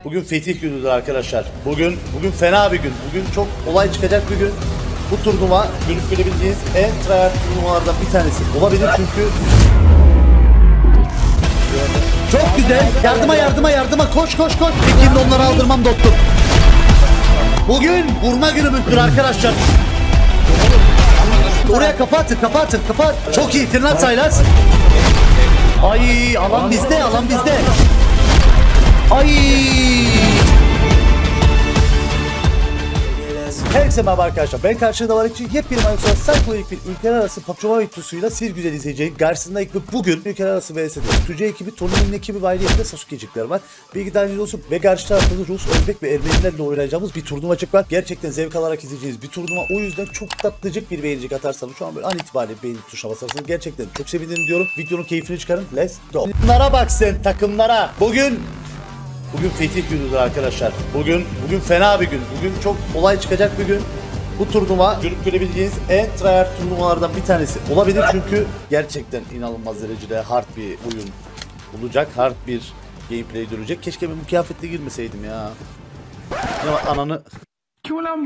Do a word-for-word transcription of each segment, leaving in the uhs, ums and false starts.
Bugün fetih günüdür arkadaşlar. Bugün bugün fena bir gün. Bugün çok olay çıkacak bir gün. Bu turnuva görüp görebildiğiniz en tryhard turnuvalardan bir tanesi olabilir çünkü çok güzel. Yardıma yardıma yardıma koş koş koş. Şimdi onları aldırmam dostum. Bugün vurma günümüzdür arkadaşlar. Oraya kapatın kapatın kapat. Çok iyi Tırnak Saylas. Ay alan bizde alan bizde. Ay. Herkese merhaba arkadaşlar. Ben karşıda var için yepyeni Minecraft Cycloid bir ülkeler arası P U B G Mobile videosuyla siz güzel izleyeceğiniz karşısındayız ve bugün ülkeler arası V S'de Tutucu ekibi, Tony'nin ekibi ve ayrıca Sasuke'cikler var. Bilgi dahil olsun ve karşı tarafında Rus, Özbek ve Ermenilerle oynayacağımız bir turnuvacık var. Gerçekten zevk alarak izleyeceğiniz bir turnuva. O yüzden çok tatlıcık bir beğenicik atarsanız şu an böyle an itibariyle beğeni tuşuna basarsanız gerçekten çok sevinirim diyorum. Videonun keyfini çıkarın. Let's go. Takımlara bak sen takımlara. Bugün Bugün fetih günüdür arkadaşlar. Bugün bugün fena bir gün. Bugün çok olay çıkacak bir gün. Bu turnuva görüp görebileceğiniz en tryhard turnuvalardan bir tanesi olabilir çünkü gerçekten inanılmaz derecede hard bir oyun olacak. Hard bir gameplay dönecek. Keşke ben bu kıyafetle girmeseydim ya. Ya ananı. Kim ulan bu?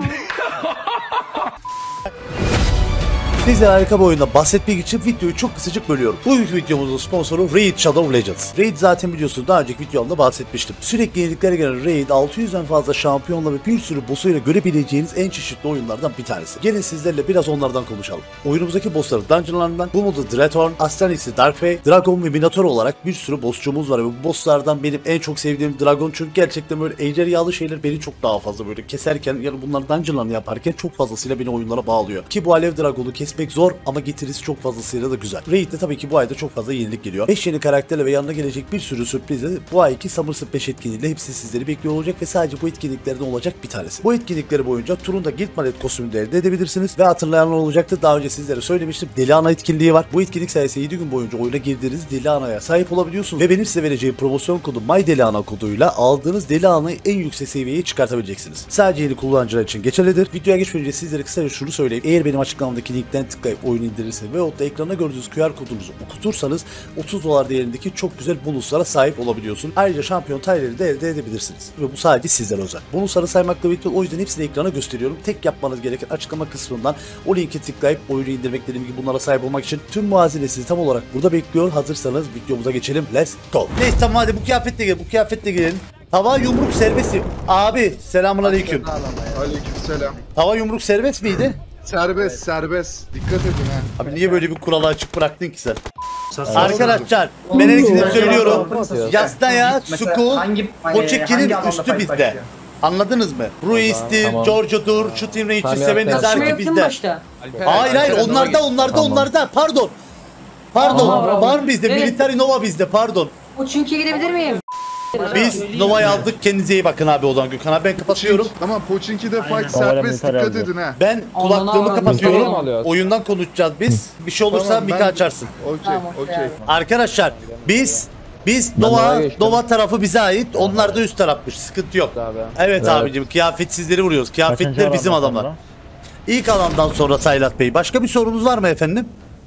Size harika bir oyunda bahsetmek için videoyu çok kısacık bölüyorum. Bu videomuzun sponsoru Raid Shadow Legends. Raid zaten biliyorsunuz daha önceki videomda bahsetmiştim. Sürekli yeniliklere gelen Raid altı yüzden fazla şampiyonla ve bir sürü boss'uyla görebileceğiniz en çeşitli oyunlardan bir tanesi. Gelin sizlerle biraz onlardan konuşalım. Oyunumuzdaki bossları dungeonlarından bu modu Dreadhorn, Astranis'i Darkfey, Dragon ve Minotaur olarak bir sürü bossçumuz var ve bu bosslardan benim en çok sevdiğim Dragon çünkü gerçekten böyle ejderhalı şeyler beni çok daha fazla böyle keserken ya da bunları dungeonlarını yaparken çok fazlasıyla beni oyunlara bağlıyor. Ki bu Alev Dragon'u kes pek zor ama getirisi çok fazlasıyla da güzel. Raid'de tabii ki bu ayda çok fazla yenilik geliyor. beş yeni karakterle ve yanına gelecek bir sürü sürprizle bu ayki Summer beş etkinliğiyle hepsi sizleri bekliyor olacak ve sadece bu etkinliklerden olacak bir tanesi. Bu etkinlikleri boyunca turunda Guild Mallet kostümünü de elde edebilirsiniz ve hatırlayanlar olacaktır. Daha önce sizlere söylemiştim. Deli Ana etkinliği var. Bu etkinlik sayesinde yedi gün boyunca oyuna girdiğiniz Deli Ana'ya sahip olabiliyorsunuz ve benim size vereceğim promosyon kodu MyDeliAna koduyla aldığınız Deli Ana'yı en yüksek seviyeye çıkartabileceksiniz. Sadece yeni kullanıcılar için geçerlidir. Videoya geçmeden önce sizlere kısaca şunu söyleyeyim. Eğer benim açıklamamdaki linkten tıklayıp oyunu indirirseniz ve o da ekranda gördüğünüz Q R kodunuzu okutursanız otuz dolar değerindeki çok güzel bonuslara sahip olabiliyorsun. Ayrıca şampiyon tayları da elde edebilirsiniz. Ve bu sadece sizlere özel. Bonusları saymakla birlikte o yüzden hepsini ekrana gösteriyorum. Tek yapmanız gereken açıklama kısmından o linki tıklayıp oyunu indirmek dediğim gibi bunlara sahip olmak için tüm muazine sizi tam olarak burada bekliyor. Hazırsanız videomuza geçelim. Let's go. Neyse tamam hadi bu kıyafetle gel. Bu kıyafetle gelin. Hava yumruk serbestim. Abi selamünaleyküm. Aleykümselam. Hava yumruk serbest miydi? Serbest, serbest. Dikkat edin ha. Abi niye böyle bir kuralı açık bıraktın ki sen? Arkadaşlar ben her ikisini söylüyorum. Yasnaya, Suku, Poçeki'nin üstü bizde. Anladınız mı? Ruisti, tamam. Giorgio'dur, Shooting Range'i seveniz artık bizde. Hayır hayır onlarda onlarda tamam. onlarda pardon. Pardon Aa, var bizde evet. Military Nova bizde pardon. O çünkü girebilir miyim? Biz Nova'yı aldık, kendinize iyi bakın abi o zaman Gökhan abi, ben kapatıyorum. Tamam Pochinki'de fight serbest, dikkat edin ha. Ben kulaklığımı kapatıyorum, oyundan konuşacağız biz. Bir şey olursa tamam, Mika ben... açarsın. Okey, okey. Arkadaşlar biz biz Nova Nova tarafı bize ait, onlar da üst tarafmış, sıkıntı yok. Abi. Evet, evet abicim, kıyafetsizleri vuruyoruz, kıyafetler bizim adamlar. Sonra? İlk alandan sonra Saylat Bey, başka bir sorunuz var mı efendim?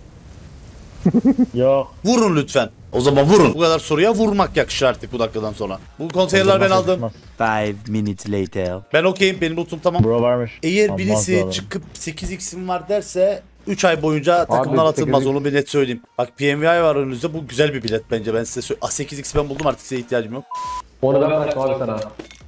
Yok. Vurun lütfen. O zaman vurun. Bu kadar soruya vurmak yakışır artık bu dakikadan sonra. Bu konseyerler ben aldım. five minutes later. Ben okeyim, benim lootum tamam. Bro varmış. Eğer birisi çıkıp sekiz x'im var derse üç ay boyunca takımdan atılmaz, onu bir net söyleyeyim. Bak P M V I var önünüzde, bu güzel bir bilet bence, ben size söyleyeyim. Ah sekiz x ben buldum, artık size ihtiyacım yok. Onu ben bırakmam abi sana.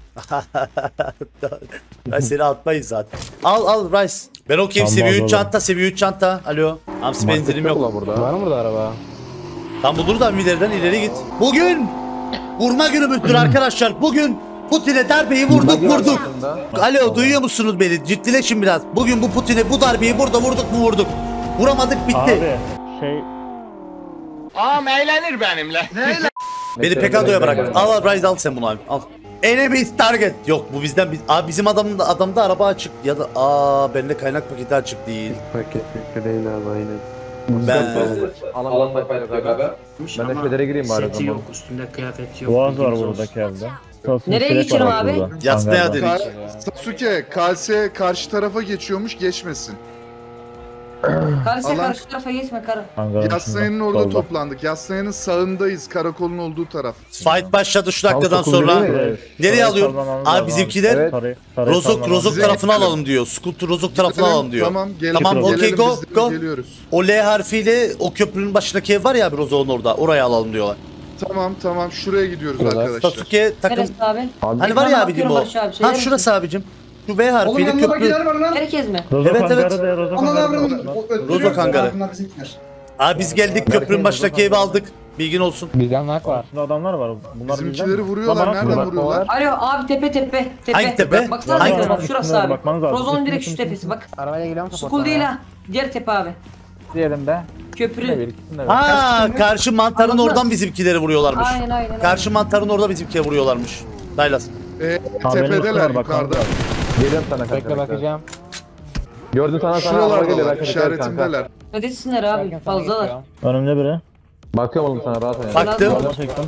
Ben seni atmayız zaten. Al al Rice. Ben okeyim, seviye üç çanta, seviye üç çanta. Alo. Hamsi benzinim yok. Burada. Var mı burada araba? Tam bulur da ileriden ileri git. Bugün vurma günümüzdür arkadaşlar. Bugün Putin'e darbeyi vurduk vurduk. Alo duyuyor musunuz beni? Ciddileşin biraz. Bugün bu Putin'e bu darbeyi burada vurduk mu vurduk. Vuramadık bitti. Abi şey... Ağam eğlenir benimle. Neyle? Beni Pekado'ya bırak. Al al Rise al sen bunu abi. Al. Enemy target. Yok bu bizden biz. Abi bizim adamda adamda araba açık ya da aa bende kaynak paketi açık değil. Paket paketi değil abi aynen. Ben alan paketi abi. Ben de şeylere gireyim bari o zaman. Yok üstünde kıyafet yok. Boğaz var buradaki evde. Nereye geçelim abi? Yasnaya dedik. Sasuke, Kalse karşı tarafa geçiyormuş, geçmesin. Karışa Allah- karşı tarafa geçme karı. Hangarın Yaslayanın içinde, orada solda. toplandık. Yaslayanın sağındayız. Karakolun olduğu taraf. Fight başladı şu dakikadan Tam dokuz sonra. değil mi? Evet. Nereye Sarayı alıyor? salmamamız Abi lazım bizimkiler Evet. Sarayı- sarayı Rozok salmamamız Rozok Bize tarafına gidelim. alalım diyor. Scooter Rozok tarafına Gidelim, alalım diyor. Tamam gelelim. Tamam, gelelim, okey, go, biz de go. Geliyoruz. O L harfiyle o köprünün başındaki ev var ya abi Rozok'un orada. Oraya alalım diyorlar. Tamam tamam şuraya gidiyoruz Buralar. arkadaşlar. Sasuke takım. Neresi abi? Abi, Hani var ya Ben abicim o. bakıyorum Barış abi, Ha söyler şurası abicim. Şu V harfiyle köprü. Herkes mi? Rozok Evet, hangarı evet. da, Rozok hangarı da. Rozok hangarı. Abi biz geldik köprünün başındaki evi aldık. Bilgin olsun. Bizden nak var. Karşında adamlar var. Bunlar Bizimkileri bizden mi? vuruyorlar. Lan bana Nereden bak, vuruyorlar? Alo abi tepe tepe. Tepe. Hangi tepe? Baksana Hangi tepe, tepe? bak şurası Üstüne abi. bakmanız lazım. Rozon'un direkt Üstüne, şu üstüne, tepesi bak. Arabaya gidiyorum kapat. Skul değil ha. Diğer tepe abi. Diğerinde. Köprü. ikisinde de. Ha karşı mantarın Anladın mı? oradan bizimkileri vuruyorlarmış. Aynen aynen. Karşı mantarın orada bizimkileri vuruyorlarmış. Daylas. Ee, Haberin tepedeler üstüne bak, yukarıda. kanka. Geliyorum sana kanka. Bekle bakacağım. Gördüm sana sana araba geliyor. Şuralardalar. Belki dikkat et kanka. İşaretimdeler. Ödesinler abi fazlalar. Önümde biri. Bakıyorum oğlum sana rahat ol. Baktım. Araba çektim.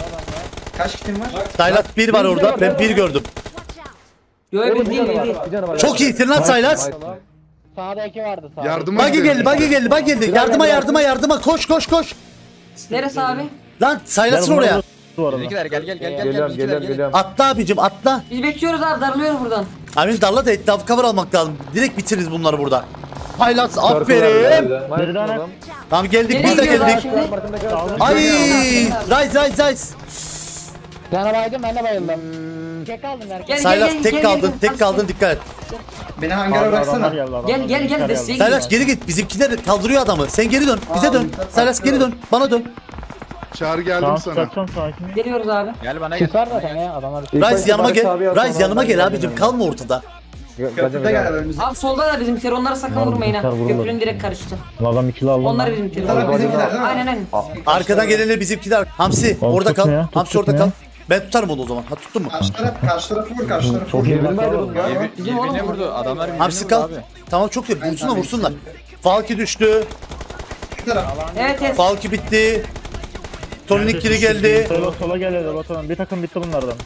Daylas bir var orada. Ben bir gördüm. Yok bir değil bir değil. Çok iyisin lan Saylas. Sağda iki vardı sağda. Yardıma Bagi gidelim. geldi, bagi geldi, bagi geldi. Yardıma, yardıma, yardıma. Koş, koş, koş. Neresi abi? Lan Saylas'ın Gel oraya. bu arada. Bizimkiler gel gel gel gel. Geliyorum geliyorum geliyorum. Atla abicim, atla. Biz bekliyoruz abi darlıyoruz buradan. Abi darla da etrafı cover almak lazım. Direkt bitiririz bunları burada. Saylas aferin. Bir tane. Tamam geldik, Nereye biz de gidiyorlar geldik. şimdi? Ay, rise, rise, rise. Ben baydım ben de bayıldım. Tek aldım Gel gel Saylas gel. tek gel, kaldın, gel, tek gel. kaldın, dikkat et. Beni Adamlar hangara bıraksana. geldi, adamlar Gel, gel, gel, geldi. desteğe Saylas geri git, bizimkiler kaldırıyor adamı. Sen geri dön, bize dön. Saylas geri dön, bana dön. Çağrı geldim Tamam, sana. saçma sakin. Geliyoruz abi. Gel bana gel. Sis var zaten ya adamlar. Rise yanıma gel, Rise yanıma gel abicim, kalma ortada. Köprüde gel önümüze. Abi solda da bizimkiler onlara sakın Bunlar vurmayın ha. bizimkiler vurulur. Köprünün direkt karıştı. Adam ikili aldım. Onlar ben. bizimkiler. Bunlar bizimkiler değil mi? Aynen aynen. Arkadan gelenler bizimkiler. Hamsi Oğlum orada kal. tutmuyor, tut, Hamsi orada kal. tutmuyor. Ben tutarım onu o zaman. Ha tuttun mu? Karşı taraf, karşı tarafı vur, karşı tarafı Çok vur. iyi Birbirini bak. bayıldım ya. Birbirine Bizim oğlum. vurdu. Adamlar birbirine Hamsi vurdu kal. abi. Tamam çok iyi. Vursunlar vursunlar. Falki düştü. Bir taraf. Evet evet. Falki bitti. Tony'nin kili geldi. Sola sola geliyor bakalım. Bir takım bitti bunlardan.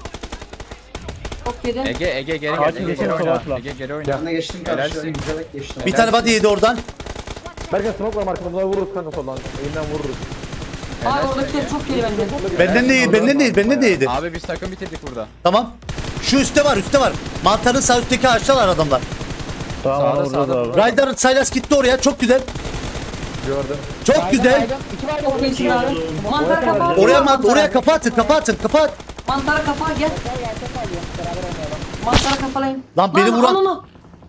Çok yedi. Ege Ege geri gel. Hakim Ege geçen geri oyna. savaşla. Ege geri oyna. Ben de geçtim karşıya. Helalsin. Güzel geçtim. Bir tane body yedi oradan. Berkan smoke var markada bunları vururuz kanka soldan. Elimden vururuz. Abi oradakiler çok yedi benden. Benden de yedi, benden de yedi, benden de yedi. Abi biz takım bitirdik burada. Tamam. Şu üstte var, üstte var. Mantarın sağ üstteki ağaçtalar adamlar. Tamam Sağda, ona vuracağız sağda. abi. Ryder Saylas gitti oraya. Çok güzel. Gördüm. Çok güzel. Çok iyisin abi. Mantar kafa. Oraya mant oraya kafa atın, kafa atın, kafa at. Mantara kafa gel. Mantara kafalayın. Lan beni vuran- al onu.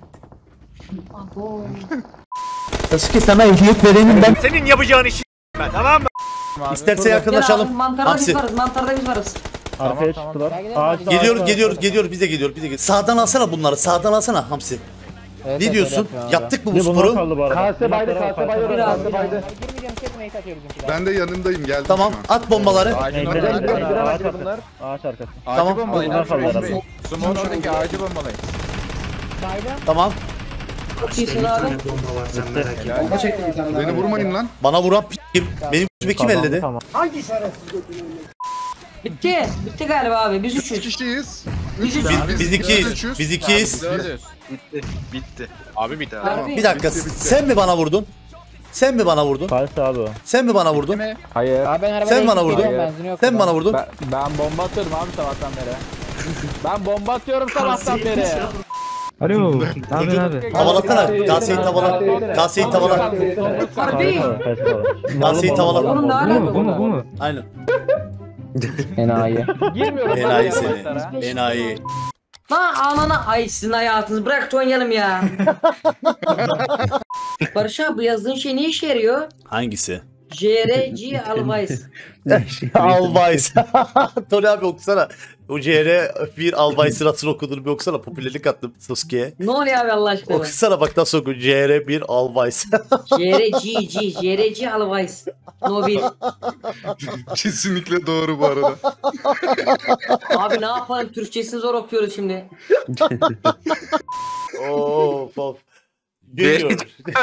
Abo. Sasuke sana ehliyet verenim ben. Senin yapacağın işi tamam mı? İsterse Gel abi, yakınlaşalım. mantarda Hamsi. biz varız. Mantarda biz varız. Arkaya Tamam, çıktılar. Ağaç Geliyoruz, geliyoruz, geliyoruz. Bize geliyor, bize geliyor. Sağdan alsana bunları. Sağdan alsana Hamsi. Ne diyorsun? Yaptık mı bu Bir bunlar sporu? kaldı bu arada. Kase baydı kase baydı Bir kase abi, baydı. Ben de yanındayım geldim Tamam, şu an. at bombaları. Ağacın Neyse, orada. neyse, Ağacı neyse. Ağaç Ağaç arkası. bunlar. Ağaç arkası. Tamam. bombalayın. Bunlar abi, kaldı şurayı. arada. Sumon oradaki ağacı bombalayın. Tamam. Çok iyisin abi. Bomba çektim bir tane daha. Beni vurmayın lan. Bana vuran p- kim? Benim üstüme kim Tamam, elledi? Tamam. Bitti. Bitti galiba abi. Biz Üç üçüz. kişiyiz. Biz Üç üçüz. Biz, biz ikiyiz. üçüz. Biz ikiyiz. Dördüz. Harbi. Bir dakika. Sen mi bana vurdun? Sen mi bana vurdun? Kalsi abi o. Sen mi bana vurdun? Mi? Hayır. Abi ben arabada Sen bana eksik vurdun. ya, benzin yok Sen burada. bana vurdun. Ben, ben bomba atıyorum abi sabahtan beri. Ben bomba atıyorum sabahtan beri. Alo. Abi abi. Tavalasana. Kaseyi tavala. Kaseyi tavala. Harbi. Kalsi abi. Kaseyi tavala. Oğlum ne Bu alaka? mu bu mu bu mu? Aynen. Enayi. Girmiyorum. Enayi ben seni. yarışlara. Enayi. Lan anana. Ay sizin hayatınız. Bırak oynayalım ya. Barış abi bu yazdığın şey ne işe yarıyor? Hangisi? J R G Always. Albays. Tony abi okusana. O C R bir Albay sırasını okuduğunu bir okusana. Popülerlik attım Sasuke'ye. Ne oluyor abi Allah aşkına? Okusana bak nasıl oku. C R bir Albays. J R G G. J R G Always. No bir. Kesinlikle doğru bu arada. Abi ne yapalım? Türkçesini zor okuyoruz şimdi. Oo, of. Geliyor.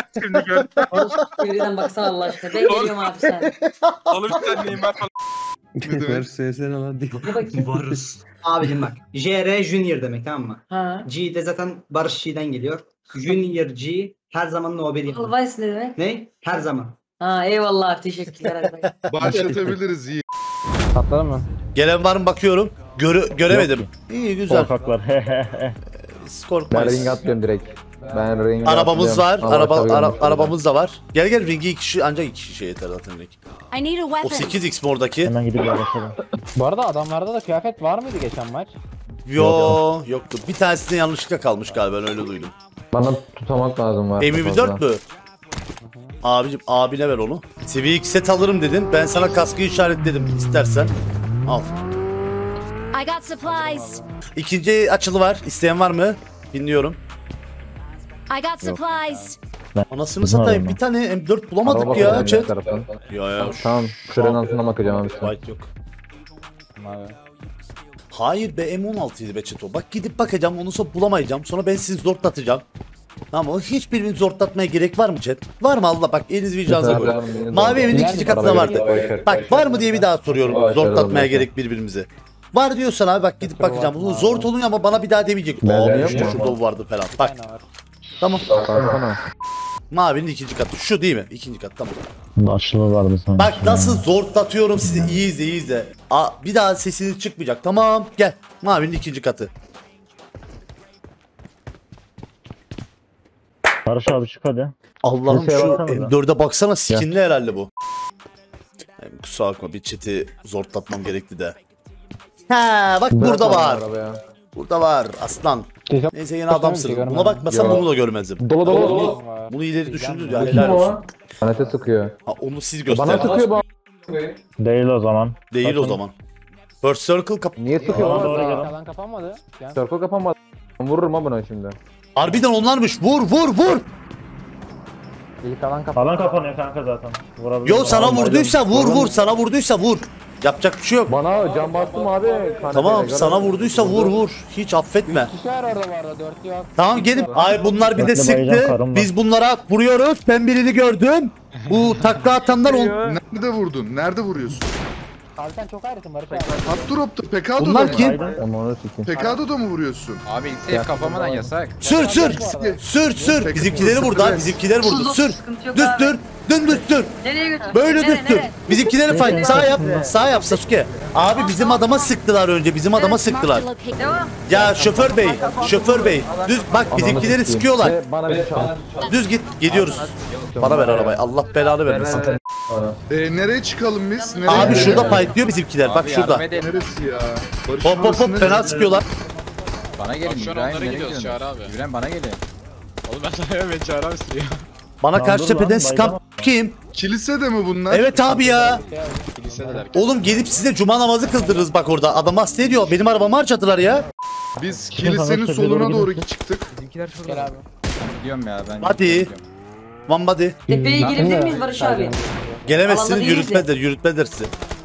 Barış Çevre'den baksana Allah aşkına. Ben geliyorum abi sen. Oğlum sen neyin var falan. Ne demek? Varız. Abicim bak. J R Junior demek tamam mı? Ha. G de zaten Barış G'den geliyor. Junior G her zaman no bir. Alvice ne demek? Ne? Her zaman. Ha eyvallah abi teşekkürler. Hadi. Başlatabiliriz iyi. Patladın mı? Gelen var mı bakıyorum. Görü göremedim. İyi güzel. Korkaklar. Korkmayız. Ben ring atlıyorum direkt. Ben ring Arabamız var. atlıyorum. Araba Ama ara, tabii arabamız da var. Gel gel ringi iki kişi ancak iki kişi yeter zaten ring. I need a O weapon. sekiz x mi oradaki? Hemen gidip başlayalım. Bu arada adamlarda da kıyafet var mıydı geçen maç? Yo yoktu. Bir tanesinde yanlışlıkla kalmış galiba ben öyle duydum. Bana tutamak lazım var. M yirmi dört mü? Abicim abine ver onu. Seviye iki set alırım dedin. Ben sana kaskı işaretledim istersen. Al. I got supplies. İkinci açılı var. İsteyen var mı? Dinliyorum. I got supplies. Anasını satayım. Bir tane M dört bulamadık ya. Chat. Ya ya. Tamam. Kırın altına bakacağım abi. Fight yok. Abi. Hayır be M on altıydı be Çeto. Bak gidip bakacağım onu sonra bulamayacağım. Sonra ben sizi zortlatacağım. Ama hiçbirini zortlatmaya gerek var mı chat? Var mı Allah bak eliniz vicdanınıza koyun. Mavi evin ikinci katında vardı. Bak var mı diye bir daha soruyorum zortlatmaya gerek birbirimizi. Var diyorsan abi bak gidip bakacağım. Bunu zor oluyor ama bana bir daha demeyecek. Abi işte şurada vardı falan. Bak. Tamam. Mavinin ikinci katı. Şu değil mi? İkinci kat tamam. Aşılı vardı sanki. Bak nasıl zortlatıyorum sizi. İyi izle iyi izle. Aa, bir daha sesiniz çıkmayacak. Tamam gel. Mavinin ikinci katı. Barış abi çık hadi. Allah'ım Seseye şu baksana da. M dörde baksana skinli herhalde bu. Hem kusura bakma bir chat'i zortlatmam gerekti de. Ha bak burada var. Burada var aslan. Neyse yine adamsın. Buna bakmasam bunu da görmezdim. Dolu dolu dolu. Bunu ileri düşündünüz ya helal olsun. Kanete sıkıyor. Ha, onu siz Bana gösterin. sıkıyor bu. Değil o zaman. Değil o zaman. First circle kap. Niye sıkıyor lan? Doğru gelin. Kalan kapanmadı. Yani Circle kapanmadı. Vururum ha buna şimdi. Harbiden onlarmış. Vur vur vur. ilk alan kapanmadı. Alan kapanıyor kanka zaten. Vurabilir. Yo sana vurduysa vur vur. Sana vurduysa vur. Yapacak bir şey yok. Bana can bastım abi. Kanete Tamam sana vurduysa vur vur. Hiç affetme. kişi var orada bu arada dört yok. Tamam gelip ay bunlar bir de Dörtlü bayılacağım, sıktı. karım var. Biz bunlara vuruyoruz. Ben birini gördüm. Bu takla atanlar on. Nerede vurdun? Nerede vuruyorsun? Abi sen çok ayrısın Barış abi. Hot drop'ta Pekado'da Bunlar mı? kim? Onu sikeyim. Pekado'da mı vuruyorsun? Abi ilk safe kafamadan yasak. Sür sür. Sür sür. Bizimkileri burada. Bizimkileri burada. Sür. Düz sür. Dümdüz sür. Nereye götür? Böyle düz sür. Bizimkileri fight. Sağ yap. Sağ yap Sasuke. Abi bizim adama sıktılar önce. Bizim adama sıktılar. Devam. Ya şoför bey. Şoför bey. Düz bak bizimkileri sıkıyorlar. Bana bir çal. Düz git. Gidiyoruz. Bana ver arabayı. Allah belanı vermesin. Ee, nereye çıkalım biz? Nereye Abi gidelim? şurada fightlıyor bizimkiler. Bak Abi şurada. yardım edelim. Neresi ya? Barış Hop hop burası hop fena neresi? sıkıyorlar. Bana gelin. Şu an İbrahim onlara nereye gidiyoruz gidiyorsun? Çağrı abi. İbrahim bana gelin. Oğlum ben sana ben Çağrı abi sürüyor. Bana Lan karşı dur tepeden lan, sıkan bayılamam. kim? Kilisede mi bunlar? Evet abi ya. Kilisedeler. Oğlum gelip size cuma namazı kıldırırız bak orada. Adam hasta ediyor. Benim arabamı harcadılar ya. Biz kilisenin soluna doğru çıktık. Gel abi. Gidiyorum ya ben. Hadi. gidiyorum. One body. Tepeye girebilir miyiz Barış abi? Gelemezsiniz Alanda değiliz yürütmediler. Yürütmediler sizi.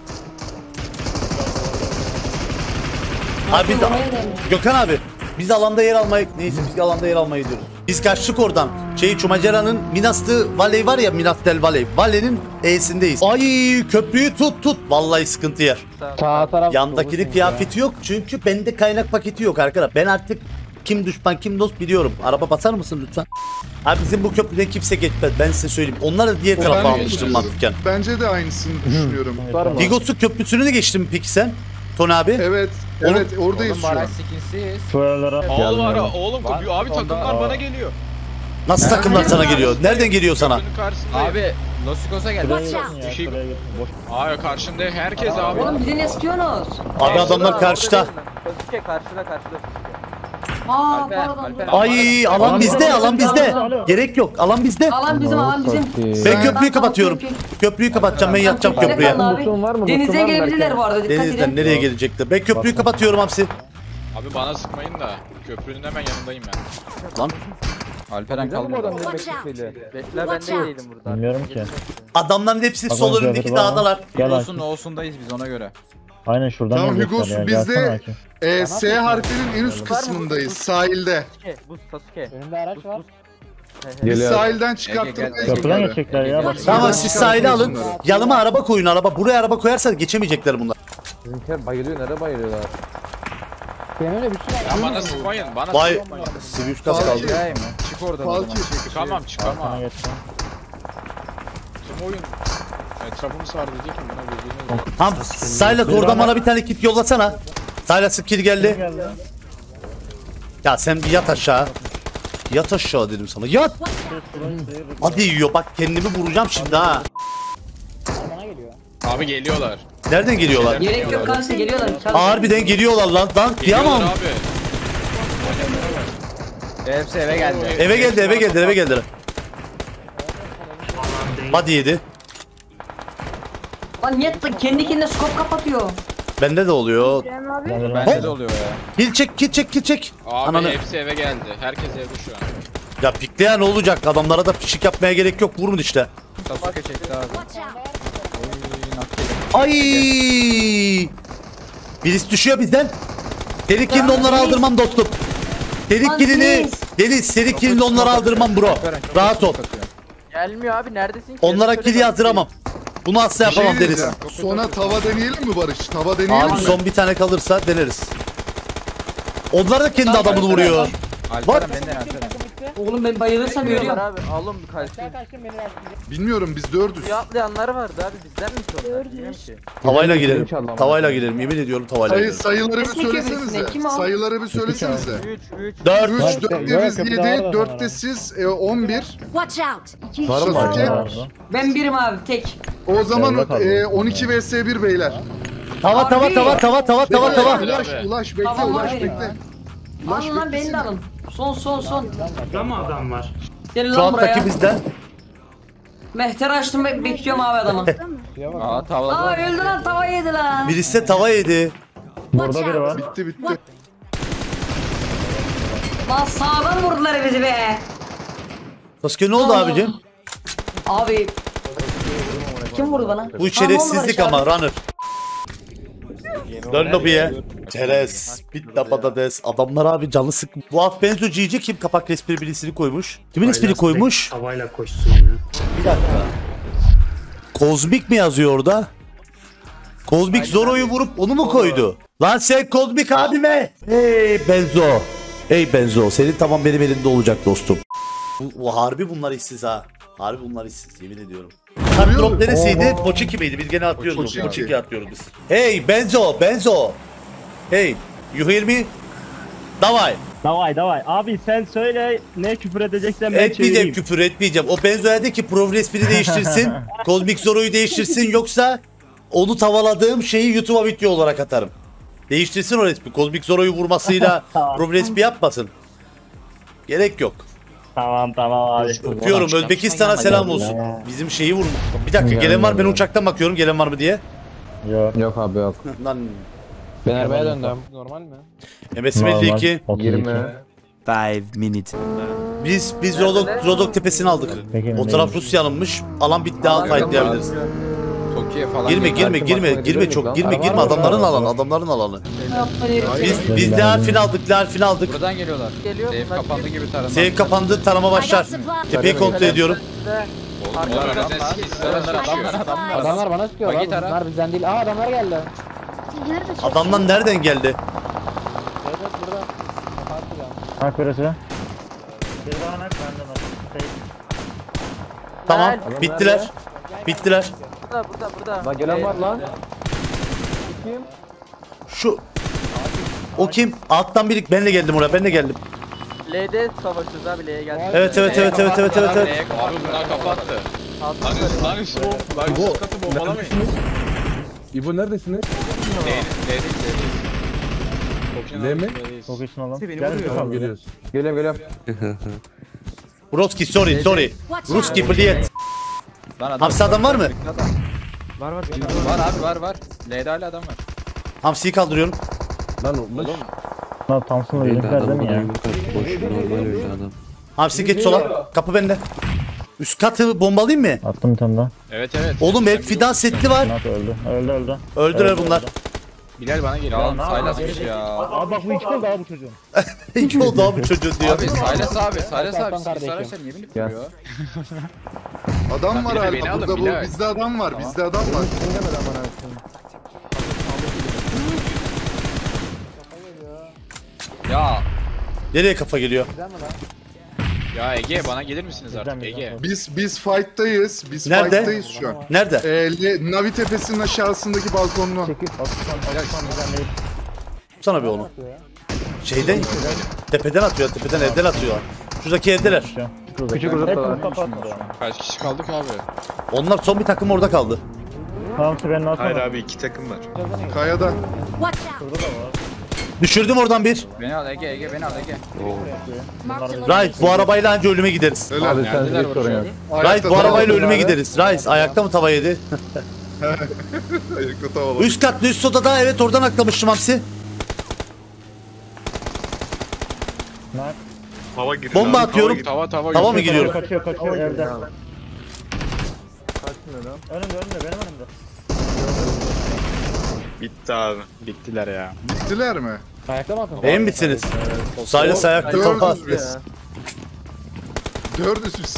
Abi de, Gökhan abi. Biz alanda yer almayı neyse biz alanda yer almayı diyoruz. Biz kaçtık oradan. Şey Çumacera'nın Minas'lı Valley var ya Minas del Valley. Valley'nin E'sindeyiz. Ay köprüyü tut tut. Vallahi sıkıntı yer. Sağ taraf. Yandakinin kıyafeti yok çünkü bende kaynak paketi yok arkadaşlar. Ben artık kim düşman kim dost biliyorum. Araba basar mısın lütfen? Abi bizim bu köprüden kimse geçmez ben size söyleyeyim. Onlar da diğer tarafa Ben almıştım geçiyorum. mantıken. Bence de aynısını düşünüyorum. Vigos'u köprüsünü de geçtin mi peki sen? Tony abi. Evet, evet oradayız Oğlum şu an. baraj skinsiz. Şuralara Oğlum ara geldim. oğlum kopuyor. Abi takımlar bana geliyor. Nasıl takımlar sana geliyor? Nereden geliyor sana? Köprünün karşısında. Abi Losikos'a geldi. Watch out. Bir şey- Şuraya git, boş. Aa karşında herkes abi. Oğlum bizi ne sıkıyorsunuz? Abi adamlar karşıda. Sasuke karşıda karşıda. Aa Alper, pardon. Alper. Ay alan bizde alan bizde. Gerek yok alan bizde. Alan bizim alan bizim. Ben köprüyü kapatıyorum. Köprüyü kapatacağım ben yatacağım köprüye. Boostun var mı? Denize Boostun var mı gelebilirler bu arada dikkat Denizden edin. nereye gelecekler? Ben köprüyü kapatıyorum hamsi. Abi bana sıkmayın da. Köprünün hemen yanındayım ben. Lan Alperen kalmadı. Watch out. Bekler Watch ben de out. değilim burada. Bilmiyorum ki. adamların hepsi Bak, sol önce önündeki bir var. dağdalar. Gel Olsun Akif. olsundayız biz ona göre. Aynen şuradan Tamam, gelecekler Hugos, ya. biz de- Gelsene Akif. Ee, S harfinin en üst kısmındayız, sahilde. Bu Sasuke. Önümde araç var. Biz Geliyor. sahilden Gel, çıkarttık. gel, gel. Köprüden geçecekler ya bak. Tamam Buradan siz çıkartın sahile alın. bunları. Yanıma araba koyun araba. Buraya araba koyarsanız geçemeyecekler bunlar. Bizimkiler bayılıyor. Nerede bayılıyorlar? Benim öyle bir şey var. Ya bana sıkmayın. Bana Vay. sıkmayın. Sivüş kas kaldı. Geleyim mi? Çık oradan o zaman. Falki. Çıkamam çıkamam. Sana geçtim. Tüm oyun. Etrafımı sardı diyecektim bana bildiğiniz. Tamam Saylas oradan bana bir tane kit yollasana. Saylas'ın kiti geldi. Ya sen bir yat aşağı. Yat aşağı dedim sana. Yat. Hadi yiyor bak kendimi vuracağım şimdi ha. Abi geliyorlar. Nereden geliyorlar? Gerek yok kanka geliyorlar. Çalış. Harbiden geliyorlar lan. Lan kıyamam. Geliyorlar abi. Hepsi eve geldi. Eve geldi eve geldi eve geldiler. Hadi yedi. Lan niye t- kendi kendine skop kapatıyor? Bende de oluyor. Bende de oluyor ya. Kill çek kill çek kill çek. Abi Ananı. hepsi eve geldi. Herkes evde şu an. Ya pikleyen olacak. Adamlara da pişik yapmaya gerek yok. Vurun işte. Sasuke çekti abi. Watch out. Oy, nak yedim. Ay! Birisi düşüyor bizden. Seri kilini onlara aldırmam dostum. Seri Lan kilini. Deniz. Deniz seri kilini onlara aldırmam bro. Rahat ol. Gelmiyor abi neredesin ki? Onlara kill yazdıramam. Bunu asla Bir şey yapamam Deniz. diyeceğim. Sona tava deneyelim mi Barış? Tava deneyelim Abi mi? son bir tane kalırsa deneriz. Onlar da kendi adamını vuruyor. Alperen benden Alperen. Oğlum ben bayılırsam ölüyorum. Abi alın bir kaçtı. Bilmiyorum biz dördüz. Suya atlayanlar vardı abi bizden mi sonra? Bilmiyorum ki. Tavayla girelim. Tavayla girelim. Yemin ediyorum tavayla Sayı, girelim. sayıları bir Kesinlikle söylesenize. birisine. Kim o? Sayıları bir söylesenize. üç üç. dört. üç, dörtte biz yedi, dörtte siz e, on bir. Watch out. İki Var mı? Sasuke. Var. Ben birim abi tek. O zaman Devre kaldı. e, on iki vs bir beyler. Tava tava Abi. tava tava tava tava Bekle, tava. Ulaş, ulaş bekle, Tamam ulaş abi. bekle. Ulaş Alın lan beni beklesin. de alın. Son son son. Burada mı adam var? Gelin Şu lan buraya. alttaki bizden. Mehter açtım be- bekliyorum abi adamı. Aa tavladı. Aa öldü lan tava yedi lan. Birisi de tava yedi. Watch Burada biri out. var. Bitti bitti. Lan sağdan vurdular bizi be. Sasuke ne oldu abicim? Abi. Kim vurdu bana? Bu şerefsizlik ama runner. Dön lobiye. Çerez, bitta patates. Adamlar abi canı sık. Bu hafta Benzo G G kim kapak resmi birisini koymuş? Kimin ismini koymuş? Havayla koşsun ya. Bir dakika. Kozmik mi yazıyor orada? Kozmik Zoro'yu vurup onu mu koydu? Lan sen Kozmik abime. Hey Benzo. Hey Benzo senin tamam benim elimde olacak dostum. Bu, bu harbi bunlar işsiz ha. Harbi bunlar işsiz yemin ediyorum. Hard drop neresiydi? Poçiki miydi? Biz gene atlıyoruz. Poçiki. Poçiki atlıyoruz biz. Hey Benzo, Benzo. Hey, you hear me? Davay. Davay davay. Abi sen söyle ne küfür edeceksen ben Etmeyeceğim çevireyim. küfür etmeyeceğim. O Benzo'ya de ki Pro resmini değiştirsin. Kozmik Zoro'yu değiştirsin yoksa onu tavaladığım şeyi YouTube'a video olarak atarım. Değiştirsin o resmi. Kozmik Zoro'yu vurmasıyla Pro resmi yapmasın. Gerek yok. Tamam tamam abi. Öpüyorum. Özbekistan'a selam olsun. Bizim şeyi vurmuş. Bir dakika gelen var. Ben uçaktan bakıyorum gelen var mı diye. Yok. Yok abi yok. Lan Ben arabaya döndüm. Normal mi? M S elli iki. yirmi. five minutes. Biz biz Rodok, Rodok tepesini aldık. Peki, O taraf Rusya'nınmış. Alan bitti. Al fightlayabiliriz. Toki'ye falan. Girme geldi. girme girme girme çok girme girme adamların alanı adamların alanı. Yaptan herif. Biz biz de harfini aldık le harfini aldık. Buradan geliyorlar. Geliyor. Safe kapandı gibi tarama. Save kapandı tarama I got başlar. supplies. Tepeyi kontrol ediyorum. Oğlum onlar Adam zaten var. sizlere I got sıkıyor. supplies. Adamlar bana sıkıyor Bagi abi. tara. Bunlar bizden değil. Aa adamlar geldi. Adamdan nereden geldi? Evet evet burada. Hak burası. Tamam bittiler. Bittiler. Burada burada burada. Bak gelen var lan. Şu o kim? Alttan biri benle geldim oraya. Ben de geldim. L'de savaşıyoruz abi L'ye geldi. Evet evet evet evet evet evet. evet. Abi bunlar kapattı. Lan üst lan üst bom. Lan üst katı bombalamayın. İbo neredesiniz? Değil, değil, değil. Değil mi? Değiliz. Çok iyisin oğlum. Gel tamam geliyoruz. Geliyorum geliyorum. Broski sorry sorry. Ruski bliyet. Lan adam. Hamsi adam var mı? Var var. Var abi var var. L'de hala adam var. Hamsiyi kaldırıyorum. Lan oğlum. Lan Thompson'la bizimkiler değil mi ya? Hamsi geç sola. Kapı bende. Üst katı bombalayayım mı? Attım bir tane daha. Evet evet. Oğlum el fidan setli var. Nasıl öldü? Öldü öldü. Öldüler bunlar. Bilal bana geliyor. Ya Saylas'mış ya. Abi bak bu iki oldu abi bu çocuğun. İki oldu abi çocuğu diyor. Abi Saylas abi. Saylas abi. Kardeşim. Siz sararsan niye bilip Gel. duruyor? Adam var Bilal, hala beni alın, burada bu Bilal. bizde adam var bizde adam var. Ya. Nereye kafa geliyor? Ya Ege bana gelir misiniz artık Ege? Biz biz fight'tayız. Biz Nerede? fight'tayız şu an. Nerede? Ee, Le- Navi Tepesi'nin aşağısındaki balkonlu. Sana bir onu. Şeyden, tepeden atıyor, tepeden evden atıyor. Şuradaki evdeler. Küçük uzak da var. Kaç kişi kaldık abi? Onlar son bir takım orada kaldı. Tamam benim altına Hayır bak. abi iki takım var. Kayada. Watch out. Düşürdüm oradan bir. Beni al Ege Ege beni al Ege. Marked a Right, bu arabayla anca ölüme gideriz. Öyle. Abi sen Neredeler hiç sorun yok. Right, bu arabayla ölüme gideriz. Right, ayakta mı tava yedi? Ayakta tavalar. Üst katlı üst odada, evet oradan atlamıştım hamsi. Hava giriyor. Bomba atıyorum. Tava tava. Tava mı giriyorum? Kaçıyor kaçıyor evde. Önümde önümde benim önümde. Bitti abi. Bittiler ya. Bittiler mi? Ayakta mı atın? Emin misiniz? Silas ayakta tava Dördüz attı. biz. Dördüz biz.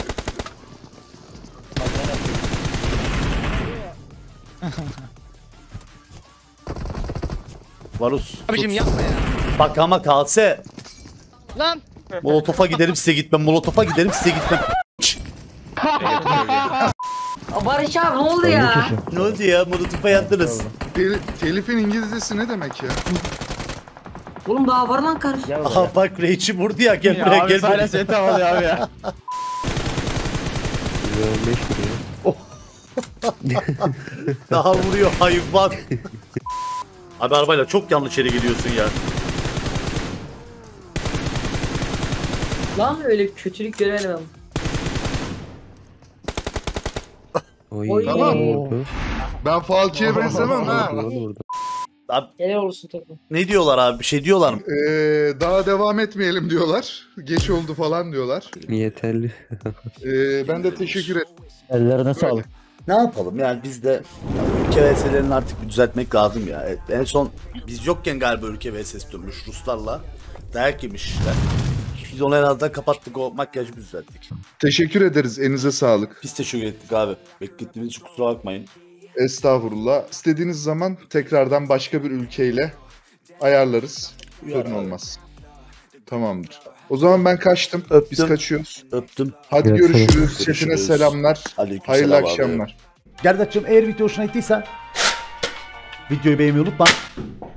Varus. Abicim tut. yapma ya. Bak ama kalse. Lan. Molotof'a giderim size gitmem. Molotof'a giderim size gitmem. Aa, Barış abi ne oldu ya? Ne oldu ya? Molotof'a yattınız. Tel- telifin İngilizcesi ne demek ya? Oğlum daha var lan karış. Aha bak Rach'i vurdu ya. Gel buraya Abi gel Silas buraya. seni tavalıyor abi ya. Daha vuruyor hayvan. Abi arabayla çok yanlış yere gidiyorsun ya. Lan öyle bir kötülük göremem. Oy. Tamam. Ben Falki'ye benzemem ha. Abi Helal olsun takım. ne diyorlar abi? Bir şey diyorlar mı? Ee, daha devam etmeyelim diyorlar. Geç oldu falan diyorlar. Yeterli. Ee, ben de teşekkür ederim. Ellerine sağlık. Ne yapalım yani biz de ülke V S'lerini artık bir düzeltmek lazım ya. Evet, en son biz yokken galiba ülke V S'si durmuş Ruslarla. Dayak yemişler. Biz onu en azından kapattık, o makyajı düzelttik. Teşekkür ederiz. Elinize sağlık. Biz teşekkür ettik abi. Beklettiğimiz için kusura bakmayın. Estağfurullah. İstediğiniz zaman tekrardan başka bir ülkeyle ayarlarız. Sorun olmaz. Tamamdır. O zaman ben kaçtım. Öptüm. Biz kaçıyoruz. Öptüm. Hadi Görüşürüz. görüşürüz. Chatine Görüşürüz. selamlar. Aleyküm Hayırlı selam abi. akşamlar. Gerdaç'cığım eğer video hoşuna gittiyse videoyu beğenmeyi unutma.